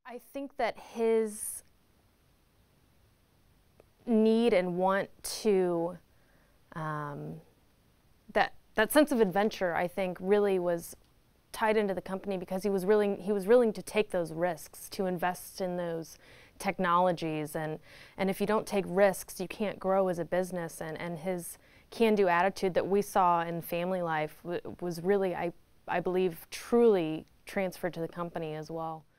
I think that his need and want to, that sense of adventure, I think, really was tied into the company because he was willing to take those risks, to invest in those technologies, and if you don't take risks, you can't grow as a business. And his can-do attitude that we saw in family life was really, I believe, truly transferred to the company as well.